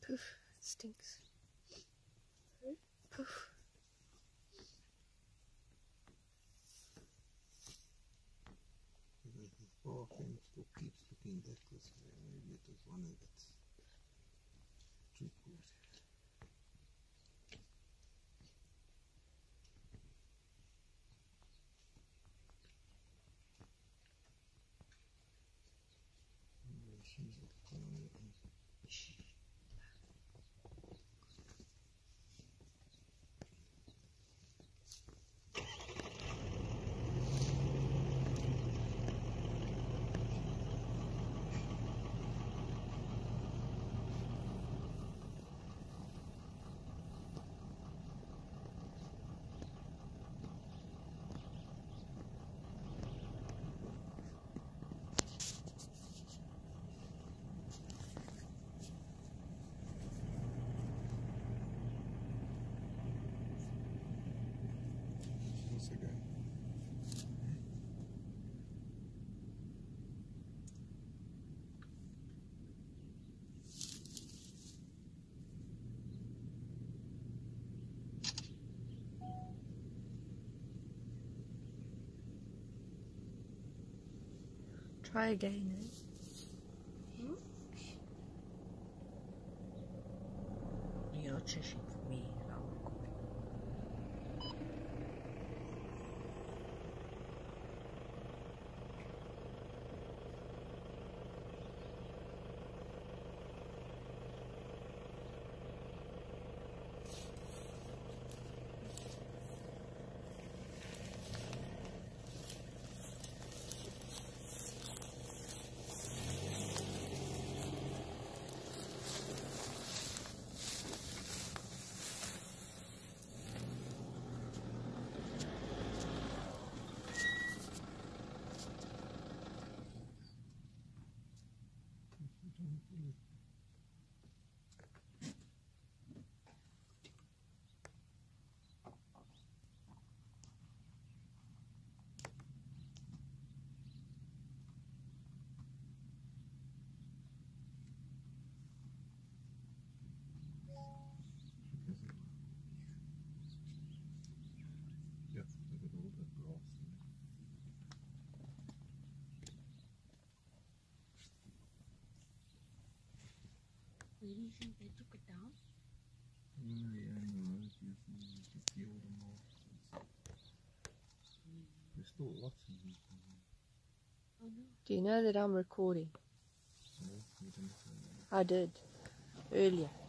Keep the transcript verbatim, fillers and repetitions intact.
Poof, it stinks. Poof. Barking still keeps looking that this way. Maybe it is one of its too good. She's a corner. Again. Try again, eh? Hmm? You're not shushing for me. Yeah, look at all that grass. Where do you think they took it down? Yeah, yeah, no, it's usually you can feel them all. There's still lots of them. Oh no. Do you know that I'm recording? So, you don't know. I did earlier.